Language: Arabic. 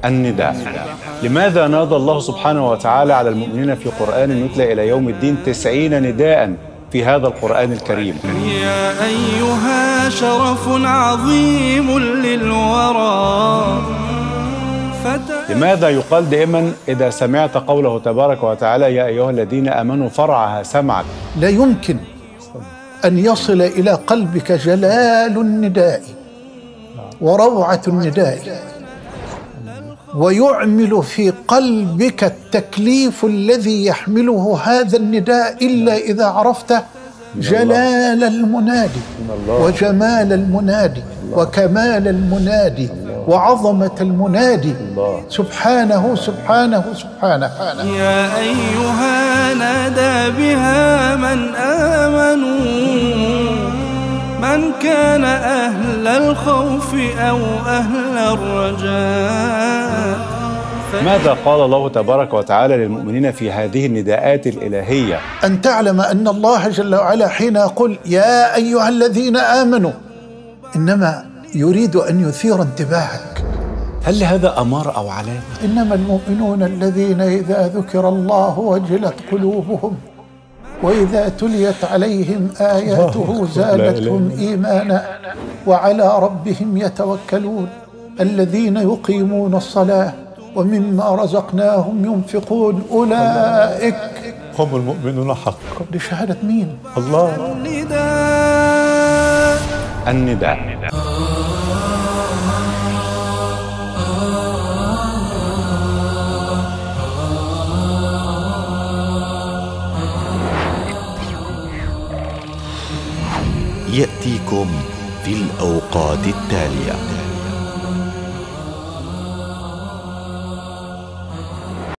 النداء. لماذا نادى الله سبحانه وتعالى على المؤمنين في قرآن يتلى إلى يوم الدين 90 نداء في هذا القرآن الكريم؟ يا أيها شرف عظيم للورى. لماذا يقال دائما إذا سمعت قوله تبارك وتعالى يا أيها الذين آمنوا فرعها سمعك؟ لا يمكن أن يصل إلى قلبك جلال النداء وروعة النداء ويعمل في قلبك التكليف الذي يحمله هذا النداء إلا إذا عرفت جلال المنادي وجمال المنادي وكمال المنادي وعظمة المنادي سبحانه سبحانه سبحانه. يا أيها نادى بها من آمنوا، من كان أهل الخوف أو أهل الرجاء. ماذا قال الله تبارك وتعالى للمؤمنين في هذه النداءات الإلهية؟ أن تعلم أن الله جل وعلا حين يقول يا أيها الذين آمنوا إنما يريد أن يثير انتباهك. هل هذا أمارة أو علامة؟ إنما المؤمنون الذين إذا ذكر الله وجلت قلوبهم وإذا تليت عليهم آياته زادتهم إيمانا وعلى ربهم يتوكلون الذين يقيمون الصلاة ومما رزقناهم ينفقون أولئك هم المؤمنون حقا. لشهادة مين؟ الله. النداء. يأتيكم في الأوقات التالية.